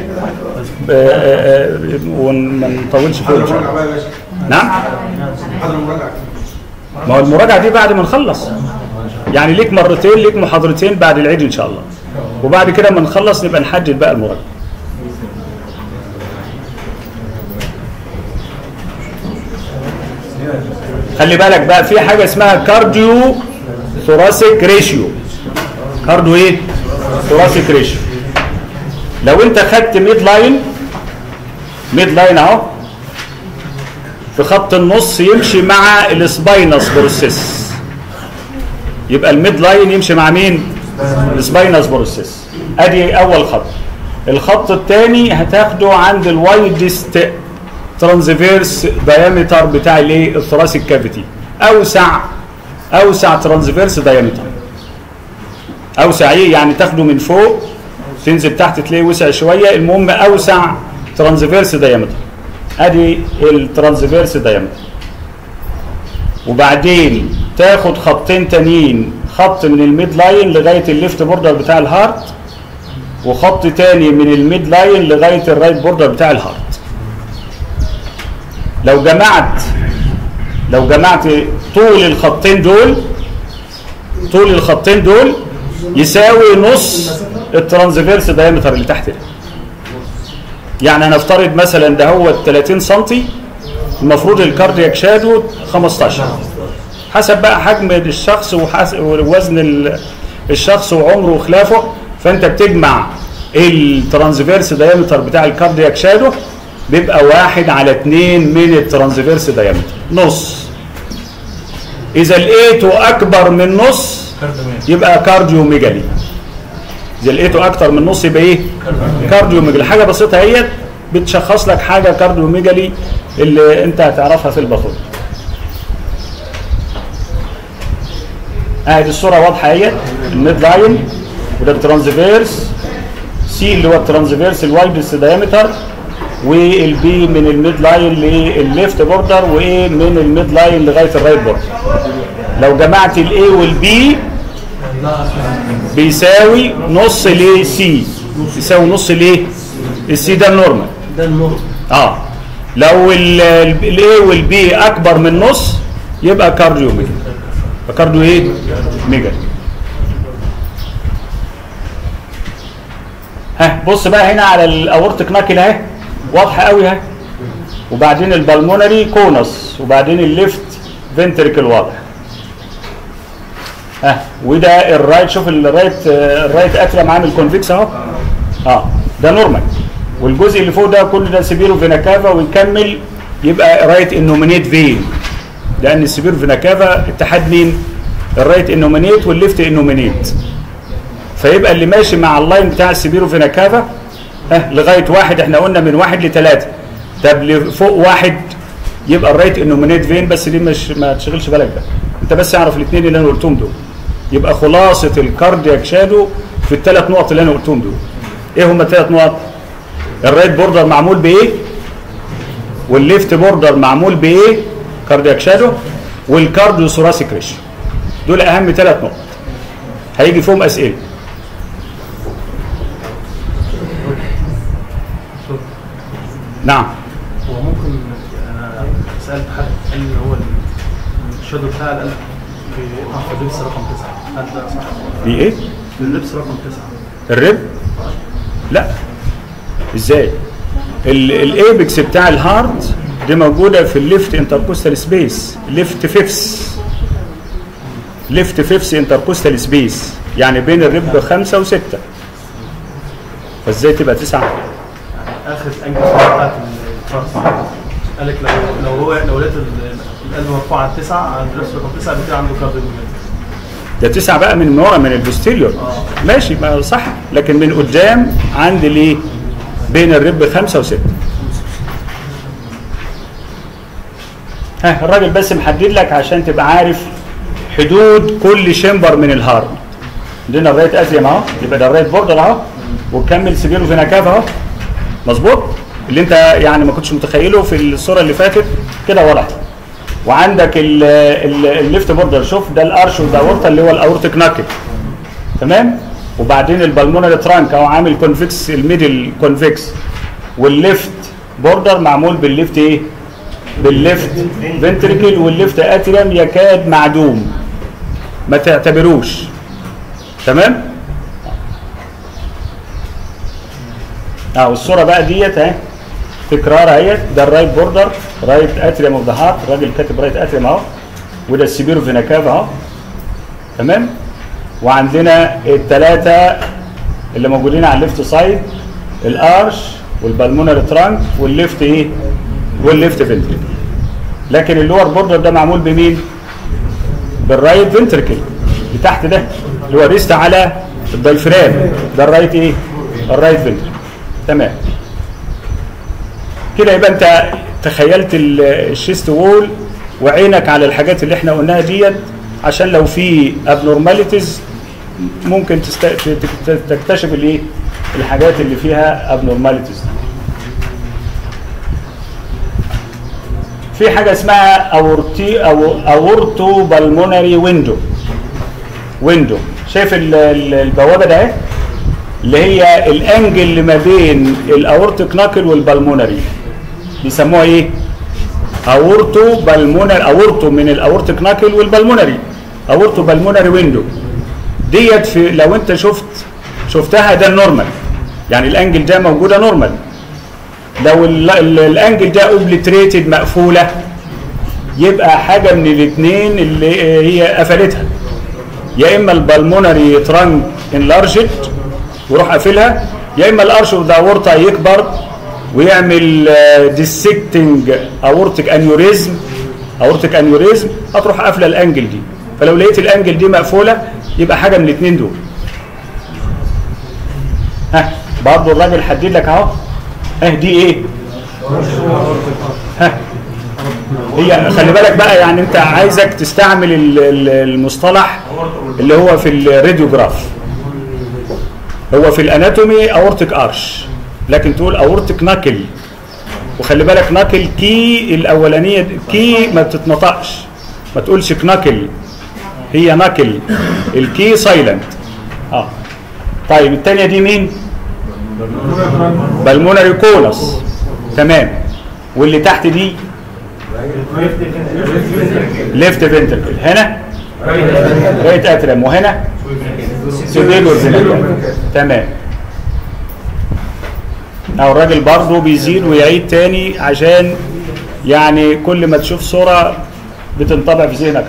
وما نطولش فيه ان شاء الله. نعم. ما هو المراجعه دي بعد ما نخلص. يعني ليك مرتين ليك محاضرتين بعد العيد ان شاء الله. وبعد كده ما نخلص نبقى نحدد بقى المراجعه. خلي بالك بقى في حاجه اسمها كارديو ثوراسيك ريشيو. كارديو ايه؟ ثوراسيك ريشيو. لو انت خدت ميد لاين اهو في خط النص يمشي مع السباينس بروسيس. يبقى الميد لاين يمشي مع مين؟ السباينس بروسيس. ادي اول خط. الخط الثاني هتاخده عند الوايدست ترانسفيرس دايمتر بتاع الايه؟ الثوراسيك كافيتي. اوسع ترانسفيرس دايمتر. اوسع ايه؟ يعني تاخده من فوق تنزل تحت تلاقيه وسع شويه. المهم اوسع ترانسفيرس دايمتر. ادي الترانسفيرس دايمتر. وبعدين تاخد خطين تانيين، خط من الميد لاين لغايه الليفت بوردر بتاع الهارت وخط تاني من الميد لاين لغايه الرايت بوردر بتاع الهارت. لو جمعت طول الخطين دول يساوي نص الترانسفيرس دايمتر اللي تحت ده. يعني هنفترض مثلا ده هو 30 سم، المفروض الكاردياك شادو 15 حسب بقى حجم الشخص ووزن الشخص وعمره وخلافه. فانت بتجمع الترانسفيرس دايمتر بتاع الكاردياك شادو بيبقى 1/2 من الترانسفيرس دايمتر، نص. اذا لقيته اكبر من نص يبقى كارديوميجالي. اذا لقيته اكتر من نص يبقى ايه؟ كارديوميجالي. حاجه بسيطه اهيت بتشخص لك حاجه كارديوميجالي اللي انت هتعرفها في الباثولوجي. دي الصوره واضحه اهي، الميد لاين وده الترانسفيرس، سي اللي هو الترانسفيرس الوايدست دايمتر، والبي من الميد لاين للليفت بوردر، وايه من الميد لاين لغايه الرايت بوردر. لو جمعت الاي والبي بيساوي نص لسي، يساوي نص ليه؟ السي ده النورمال. ده النورمال. لو الاي والبي اكبر من نص يبقى كارديو ميجا. كارديو ايه؟ ميجا. بص بقى هنا على الاورتيك ناكل اهي، واضحه قوي اهي. وبعدين البلمونري كونس، وبعدين الليفت فنتريكل واضح. وده الرايت، شوف الرايت اتريم عامل كونفكس اهو. ده نورمال. والجزء اللي فوق ده كل ده سيبيرو فينا كافا، ويكمل يبقى رايت انومينيت فين، لان السيبيرو فينا كافا اتحاد مين؟ الرايت انومينيت والليفت انومينيت. فيبقى اللي ماشي مع اللاين بتاع السيبيرو فينا كافا لغايه واحد، احنا قلنا من 1 ل3. طب لفوق 1 يبقى الرايت انومينيت فين، بس دي مش ما تشغلش بالك بقى، انت بس اعرف الاثنين اللي انا قلتهم دول. يبقى خلاصه الكاردياك شادو في ال3 نقط اللي انا قلتهم دول. ايه هم ال3 نقط؟ الرايت بوردر معمول بايه؟ والليفت بوردر معمول بايه؟ كاردياك شادو، والكارديو ثوراسيك ريشيو. دول اهم 3 نقط هيجي فيهم اسئله. نعم. هو ممكن انا سالت حد قال لي هو الشادو بتاع القلب في اللبس رقم 9، هل ده صح؟ في ايه؟ اللبس رقم 9. الرب؟ لا. ازاي؟ الايبكس بتاع الهارت دي موجوده في الليفت انتركوستال سبيس، ليفت فيفس انتركوستال سبيس، يعني بين الرب 5 و6. فازاي تبقى 9؟ يعني اخر انجل بتاعت الفرس قال لك لو لقيت القلب مرفوع على 9 عند اللبس رقم 9 بيبقى عنده كارديو. ده 9 بقى من ورا من البوستيريور. ماشي، ما صح، لكن من قدام عند ليه؟ بين الرب 5 و6. الراجل بس محدد لك عشان تبقى عارف حدود كل شمبر من الهارت. عندنا الرايت اتريم اهو، يبقى ده الرايت بوردر اهو، وكمل سيبيرو فينا كافا اهو. مظبوط؟ اللي انت يعني ما كنتش متخيله في الصوره اللي فاتت كده واضح. وعندك الليفت بوردر، شوف ده الارش وده اورتا اللي هو الاورتيك ناكل. تمام؟ وبعدين البلمونري ترانك اهو عامل كونفكس، الميدل كونفكس. والليفت بوردر معمول بالليفت ايه؟ بالليفت فنتريكل، والليفت اتريم يكاد معدوم، ما تعتبروش. تمام؟ والصوره بقى ديت اهي تكرار اهي. ده الرايت بوردر، رايت اتريم اوف ذا هارت، الراجل كاتب رايت اتريم اهو. وده السيبيرو فينا كافا اهو. تمام؟ وعندنا ال3 اللي موجودين على الليفت سايد، الارش والبلمونري ترانك والليفت ايه؟ والليفت فنتريكل. لكن اللور بوردر ده معمول بمين؟ بالرايت فنتريكل اللي تحت ده، اللي هو ريست على الدايفرام. ده الرايت ايه؟ الرايت فنتريكل. تمام كده. يبقى انت تخيلت الشيست وول، وعينك على الحاجات اللي احنا قلناها ديت، عشان لو في ابنورماليتيز ممكن تكتشف الايه؟ الحاجات اللي فيها ابنورماليتيز. في حاجه اسمها اورتو بالمونري ويندو. شايف البوابه ده اهي، اللي هي الانجل اللي ما بين الاورتيك ناكل والبلمونري، بيسموها ايه؟ اورتو بالمونري، اورتو من الاورتيك ناكل والبلمونري، اورتو بالمونري ويندو ديت. في لو انت شفتها ده النورمال، يعني الانجل ده موجوده نورمال. لو الانجل ده اوبليتريتد مقفوله، يبقى حاجه من الاثنين اللي هي قفلتها، يا اما البلمونري ترانك انلارجت وروح قافلها، يا اما الارش اوف ذا اورتا يكبر ويعمل ديسكتنج اورتيك انيوريزم، هتروح قافله الانجل دي. فلو لقيت الانجل دي مقفوله يبقى حاجه من الاثنين دول. برضه الراجل حدد لك اهو. دي ايه؟ هي خلي بالك بقى، يعني انت عايزك تستعمل المصطلح اللي هو في الراديوجراف. هو في الاناتومي اورتيك ارش، لكن تقول اورتيك ناكل. وخلي بالك ناكل كي الاولانيه كي ما بتتنطقش، ما تقولش كناكل، هي ناكل، الكي سايلنت. طيب الثانيه دي مين؟ بالمونري كونس. تمام. واللي تحت دي ليفت فنتركل. هنا رايت اتريم، وهنا سيبيلور فينتركل. تمام. الراجل برضه بيزيد ويعيد تاني عشان يعني كل ما تشوف صوره بتنطبع في ذهنك.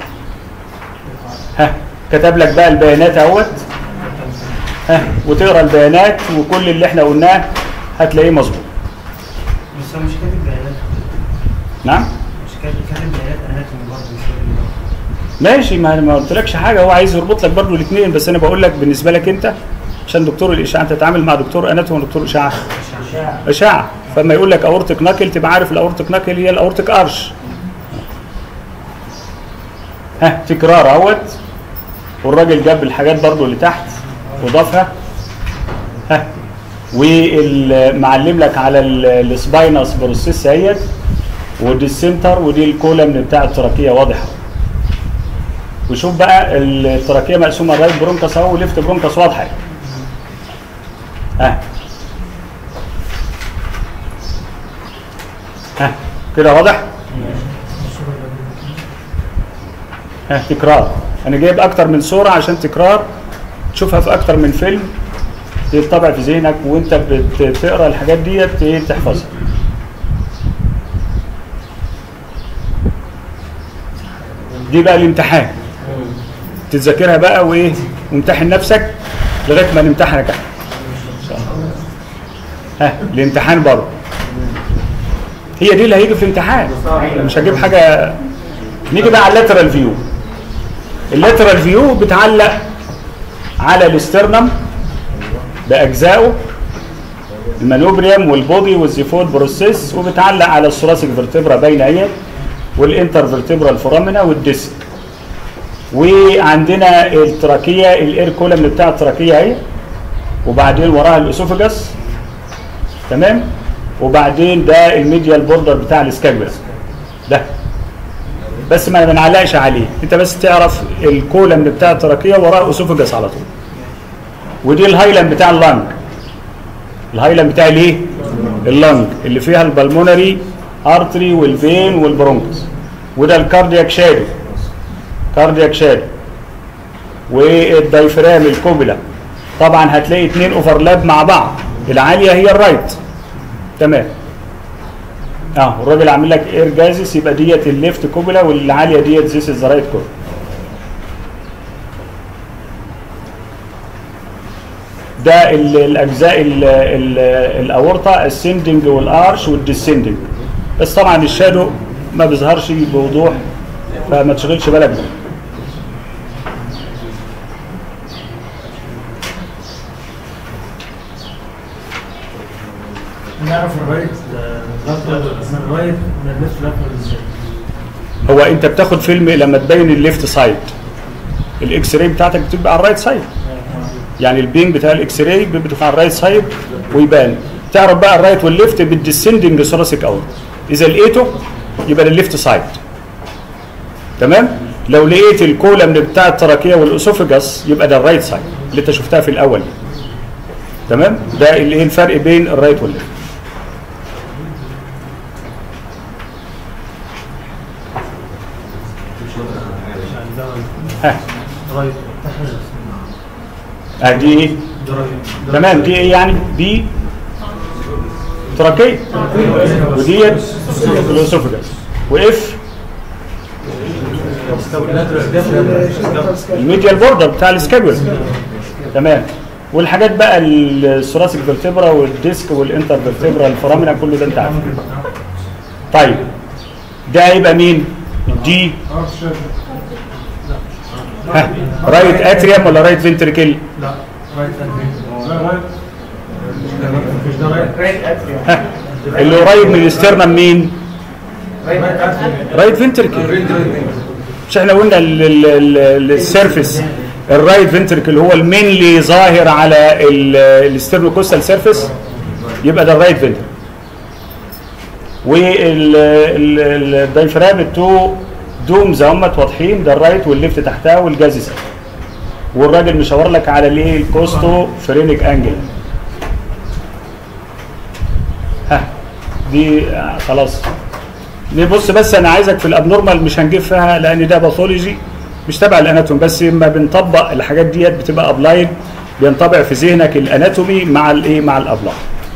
كتب لك بقى البيانات اهوت. وتقرا البيانات وكل اللي احنا قلناه هتلاقيه مظبوط. بس هو مش كاتب بيانات. نعم؟ مش كاتب بيانات اناتومي برضه. ماشي، ما قلتلكش حاجه، هو عايز يربط لك برضه الاثنين، بس انا بقول لك بالنسبه لك انت عشان دكتور الاشعه انت تتعامل مع دكتور اناتومي ودكتور اشعه. اشعه. فما يقول لك اورتيك ناكل تبقى عارف الاورتيك ناكل هي الاورتيك ارش. تكرار اهوت. والراجل جاب الحاجات برضه اللي تحت وضافها. ومعلم لك على السباينس بروسيس اهيت، ودي السنتر، ودي الكولم بتاع التراكيه واضحه. وشوف بقى التراكيه مقسومه رايت برونكس اهو وليفت برونكس واضحه. كده واضح؟ تكرار. انا جايب اكتر من صوره عشان تكرار تشوفها في اكتر من فيلم، تطبع في ذهنك وانت بتقرا الحاجات ديت تحفظها. دي بقى الامتحان، تتذاكرها بقى وايه وامتحن نفسك لغايه ما نمتحنك احنا ان شاء الله. الامتحان برضه هي دي اللي هيجي في الامتحان، مش هجيب حاجه. نيجي بقى على اللاترال فيو. اللاترال فيو بتعلق على الاسترنم باجزائه، المانوبريم والبودي والزيفود بروسيس، وبتعلق على الثوراسيك فيرتبرا باينه اهي، والانتر فيرتبرا الفورامينا والديسك. وعندنا التراكيه الاير كولم بتاع التراكيه اهي، وبعدين وراها الاسوفجاس. تمام. وبعدين ده الميديال بوردر بتاع الاسكابولا ده، بس ما بنعلقش عليه، انت بس تعرف الكولم بتاع التراكيه وراه اسوفجاس على طول. ودي الهايلاند بتاع اللنج. الهايلاند بتاع الايه؟ اللنج اللي فيها البلمونري ارتري والفين والبرونكس. وده الكاردياك شادو. كاردياك شادو. والدايفرام الكوبلا. طبعا هتلاقي اثنين اوفرلاب مع بعض، العاليه هي الرايت. تمام. الراجل عامل لك اير جازس، يبقى ديت الليفت كوبلا والعاليه ديت ذيس از ذا رايت كوبلا. ده الاجزاء الاورطه السندنج والارش والديسندنج، بس طبعا الشادو ما بيظهرش بوضوح فما تشغلش بالك بيه. نعرف الرايت من الرايت من الليفت لاترال ازاي؟ هو انت بتاخد فيلم لما تبين الليفت سايد، الاكس راي بتاعتك بتبقى على الرايت سايد، يعني البين بتاع الاكس راي بيبقى على الرايت سايد ويبان. تعرف بقى الرايت والليفت بالديسندنج ثوراسيك اورت، اذا لقيته يبقى للليفت سايد. تمام. لو لقيت الكولم بتاع التراكيه والاسوفجاس يبقى ده الرايت سايد اللي انت شفتها في الاول. تمام. ده اللي ايه الفرق بين الرايت والليفت. دي ايه؟ تمام. دي ايه يعني؟ دي تراكيه وديت الاسوفجاس. واف الميديال بوردر بتاع الاسكابولا. تمام. والحاجات بقى الثوراسيك فيرتبرا والديسك والانتر فيرتبرا الفورامينا كله ده انت عارفه. طيب ده هيبقى مين؟ دي رايت اتريوم ولا رايت فنتريكل؟ لا رايت اتريوم. مش ده رايت اتريوم. اللي قريب من الاسترنم مين؟ رايت فنتريكل. مش احنا قلنا السيرفيس الرايت فنتركل هو المينلي ظاهر على الستيرنوكوستال سيرفيس، يبقى ده الرايت فنتركل. والدايفرام التو دومز همت واضحين، ده الرايت والليفت تحتها والجازس، والراجل مشاور لك على الايه الكوستو فرينيك انجل. ها دي خلاص نبص. بس انا عايزك في الابنورمال مش هنجيب فيها لان ده باثولوجي مش تبع الاناتومي، بس لما بنطبق الحاجات ديت بتبقى ابلايد، بينطبع في ذهنك الاناتومي مع الايه مع الابلايد.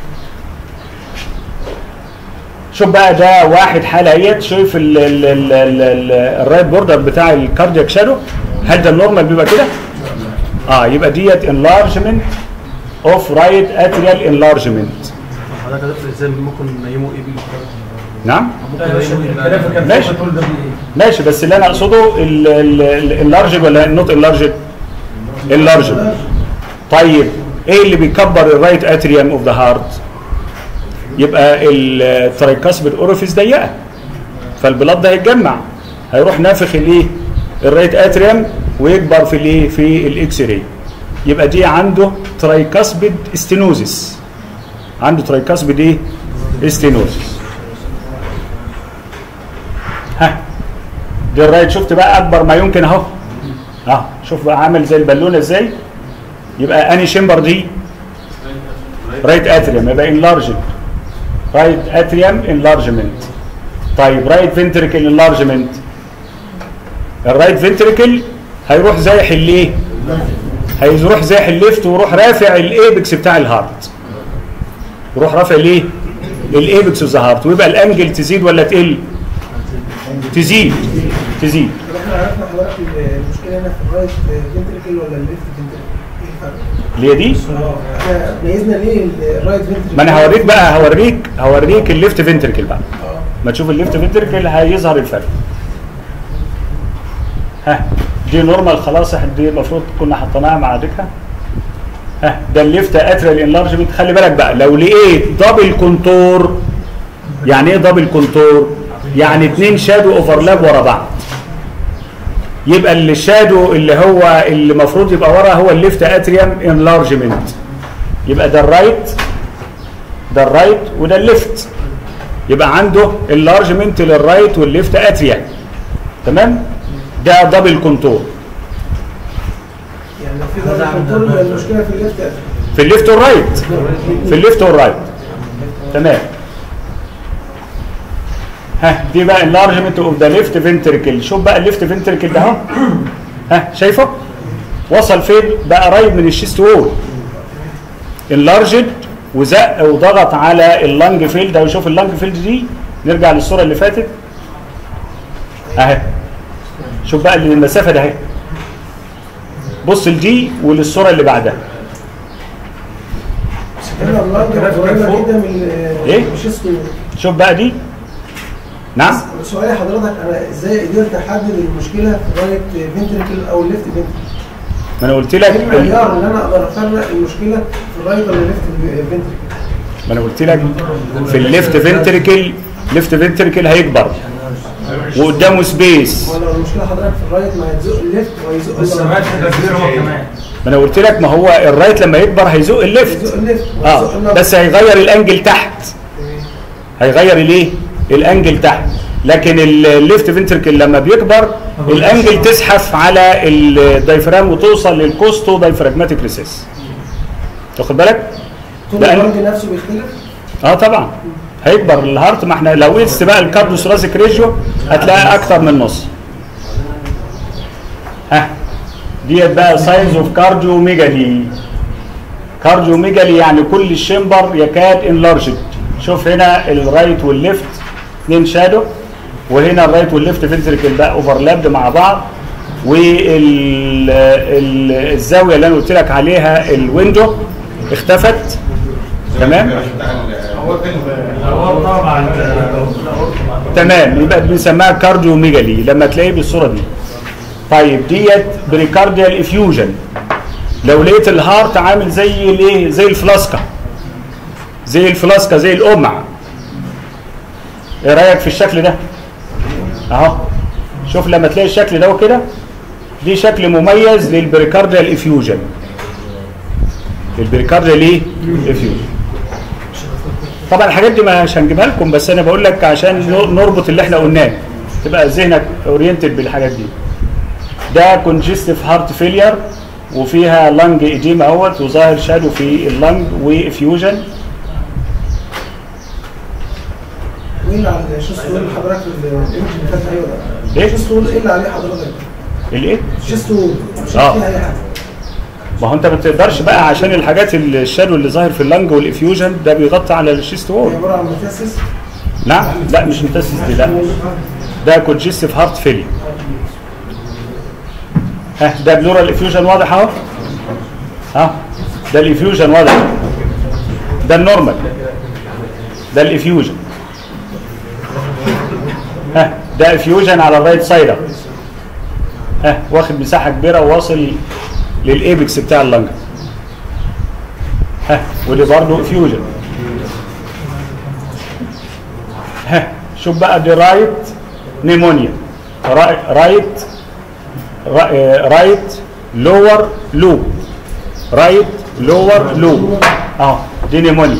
شوف بقى ده واحد حاله اهيت، شوف الرايت بوردر بتاع الكاردياك شادو، هل ده النورمال بيبقى كده؟ يبقى ديت انلارجمنت اوف رايت اتريال انلارجمنت. حضرتك هتفرق ازاي ممكن نيمه ايه بيه؟ نعم؟ ماشي ماشي، بس اللي انا اقصده اللارجد ولا النوت اللارجد؟ اللارجد. طيب ايه اللي بيكبر الرايت اتريوم اوف ذا هارت؟ يبقى الترايكاسبيد اوريفيس ضيقه، فالبلاد ده هيتجمع، هيروح نافخ الايه؟ الرايت اتريوم ويكبر في الايه؟ في الاكس راي. يبقى دي عنده ترايكاسبيد ستينوزيس، عنده ترايكاسبيد ايه؟ ستينوزيس. ها دي الرايت، شفت بقى اكبر ما يمكن اهو. شوف بقى عامل زي البالونه ازاي. يبقى اني شمبر دي رايت اتريوم، يبقى انلارجد رايت اتريوم انلارجمنت. طيب رايت فنتريكل انلارجمنت، الرايت فنتريكل هيروح زايح الايه؟ هيروح زايح الليفت ويروح رافع الايبكس بتاع الهارت، يروح رافع الايه؟ الايبكس اوف ذا هارت، ويبقى الانجل تزيد ولا تقل؟ تزيد. طب احنا عرفنا حضرتك المشكله هنا في الرايت فنتريكل ولا الليفت فنتريكل؟ ايه الفرق؟ اللي هي دي؟ احنا ميزنا ليه الرايت فنتريكل؟ ما انا هوريك بقى، هوريك الليفت فنتريكل بقى. ما تشوف الليفت فنتريكل هيظهر الفرق. ها دي نورمال خلاص، دي المفروض كنا حطيناها مع ديكها. ده الليفت اتريال انلارجمنت. خلي بالك بقى لو لقيت دبل كونتور، يعني ايه دبل كونتور؟ يعني 2 شادو اوفرلاب ورا بعض، يبقى الشادو اللي هو اللي المفروض يبقى ورا هو الليفت اتريوم انلارجمنت. يبقى ده الرايت وده الليفت، يبقى عنده انلارجمنت للرايت والليفت اتريوم. تمام؟ ده دبل كونتور. يعني في دبل كونتور المشكله في الليفت اتريوم، في الليفت والرايت، في الليفت والرايت. تمام. دي بقى enlargement of the left ventricle. شوف بقى الليفت فنتركل ده اهو. شايفه؟ وصل فين؟ بقى قريب من الشيست وول. enlarged وزق وضغط على اللنج فيلد. او شوف اللنج فيلد دي، نرجع للصوره اللي فاتت اهي. شوف بقى المسافه ده اهي. بص لدي وللصوره اللي بعدها. ايه؟ شوف بقى دي. نعم؟ سؤالي حضرتك، انا ازاي قدرت احدد المشكله في الرايت فنتريكل او الليفت فنتريكل؟ ما انا قلت لك المعيار اللي انا اقدر افرق المشكله في الرايت ولا الليفت فنتريكل؟ ما انا قلت لك في الليفت فنتريكل، ليفت فنتريكل هيكبر وقدامه سبيس. ولا المشكله حضرتك في الرايت ما هتزق الليفت وهيزق السماعات كبير هو كمان. ما انا قلت لك ما هو الرايت لما يكبر هيزق الليفت. بس هيغير الانجل تحت. هيغير الايه؟ الانجل تحت. لكن الليفت فنتركل لما بيكبر الانجل تزحف على الدايفرام وتوصل للكوستو دايفراجماتيك ريسيس. تاخد بالك؟ طول الهارت نفسه بيختلف؟ طبعا هيكبر الهارت. ما احنا لو قست بقى الكارديو ثوراسيك ريشيو هتلاقي اكتر من نص. ديت بقى ساينز اوف كارديو ميجالي. كارديو ميجالي يعني كل الشمبر يكاد انلارجد. شوف هنا الرايت والليفت 2 شادو، وهنا الرايت والليفت فنتركل بقى اوفرلابد مع بعض، والزاويه اللي انا قلت لك عليها الويندو اختفت. تمام؟ تمام. يبقى بنسميها كارديو ميجالي لما تلاقيه بالصوره دي. طيب ديت بريكارديال افيوجن. لو لقيت الهارت عامل زي الايه؟ زي الفلاسكه، زي الفلاسكه، زي القمع. ايه رايك في الشكل ده؟ اهو شوف لما تلاقي الشكل ده كده، دي شكل مميز للبريكارديال افيوجن. البريكارديال ايه؟ افيوجن. طبعا الحاجات دي مش هنجيبها لكم، بس انا بقول لك عشان نربط اللي احنا قلناه، تبقى ذهنك اورينتد بالحاجات دي. ده كونجستيف هارت فيلير وفيها لانج ايديما اهوت، وظاهر شادو في اللانج وافيوجن. وين على الشيستول حضرتك الايمج اللي فات؟ ايوه ده ايه؟ الشيستول ايه اللي عليه حضرتك؟ الايه؟ الشيستول مش اه. فيها اي حاجه. ما هو انت ما تقدرش بقى، عشان الحاجات الشادو اللي ظاهر في اللانج والافيوجن ده بيغطي على الشيست هي وول. عباره عن ميتاسيس. نعم، لا مش متاسس دي، لا ده كونجستيف هارت فيلير. ها ده بلورال افيوجن واضح اهو. ها ده الافيوجن واضح، ده النورمال، ده الافيوجن. ها ده افيوجن على الرايت سايد، ها واخد مساحه كبيره وواصل للايبكس بتاع اللنج. ها ودي برضه افيوجن. ها شوف بقى دي رايت نيمونيا، رايت لور لوب، رايت لور لوب اهو، دي نيمونيا.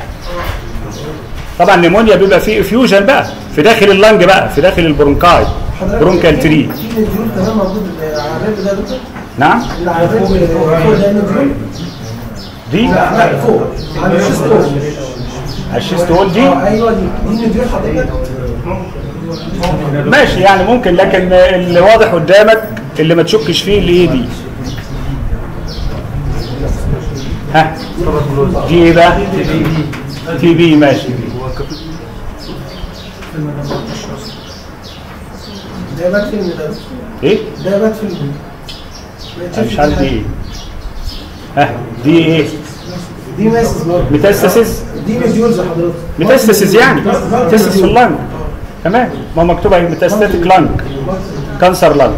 طبعا نيمونيا بيبقى فيه افيوجن بقى في داخل اللنج بقى، في داخل البرونكاي، برونكال تري. في نزول كمان موجود على الريب ده دكتور؟ نعم اللي على الريب فوق ده نزول؟ دي لا فوق على الشيستول. على الشيست وول دي. ايوه دي نزول حضرتك؟ ماشي يعني ممكن، لكن اللي واضح قدامك اللي ما تشكش فيه اللي ايه دي. ها دي ايه بقى؟ تي بي. ماشي. ده بات فيلم ده. ايه؟ ده بات فيلم. أنا مش عارف دي ايه. ها دي ايه؟ دي ماسس برضه. ميتاستاسيس. دي مديولز حضرتك. ميتاستاسيس يعني ميتاستاسيس في اللنج. تمام، ما هو مكتوب اهي ميتاستاتيك لانج، كانسر لانج.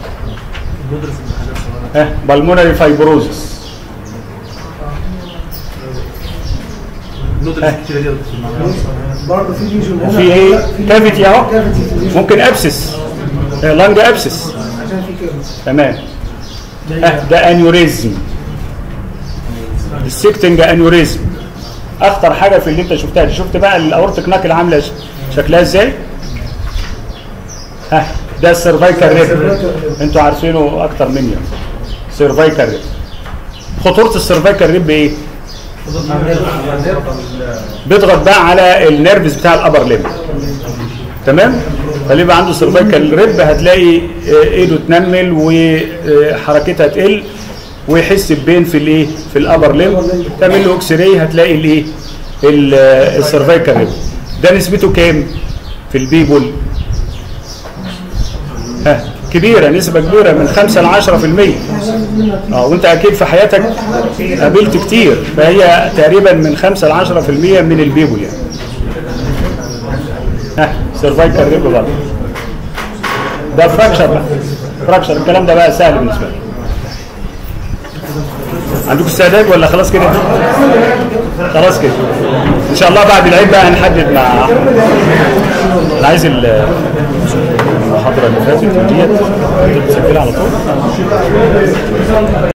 ها بالمونري فايبروزس. برضه في ليجون هنا. وفي ايه؟ كافيتي اهو، كافيتي في الليجون. ممكن ابسس، لانج ابسس. عشان في كده. تمام. ده انيوريزم، السيكتنج انيوريزم. اخطر حاجه في اللي انت شفتها دي. شفت بقى الاورتيك ناكل عامله شكلها ازاي؟ ها ده السيرفايكال ريب، انتوا عارفينه اكتر مني. سيرفايكال ريب، خطوره السيرفايكال ريب ايه؟ بيضغط بقى على النيرفز بتاع الابر ليم. تمام؟ فاللي يبقى عنده سيرفايكال ريب هتلاقي ايده تنمل وحركتها تقل ويحس ببين في الايه؟ في الابر ليم. تعمل له اكس راي هتلاقي الايه؟ السيرفايكال ريب. ده نسبته كام في البيبول؟ ها كبيره، نسبه كبيره من 5 ل 10%. وانت اكيد في حياتك قابلت كتير، فهي تقريبا من 5 ل 10% من البيبول يعني. ها سيرفايكال ريب برضه. ده فراكشر بقى، فراكشر. الكلام ده بقى سهل بالنسبه لي. عندكم استعداد ولا خلاص كده؟ خلاص كده ان شاء الله. بعد العيد بقى هنحدد مع، انا عايز المحاضره اللي فاتت ديت تسجلها على طول.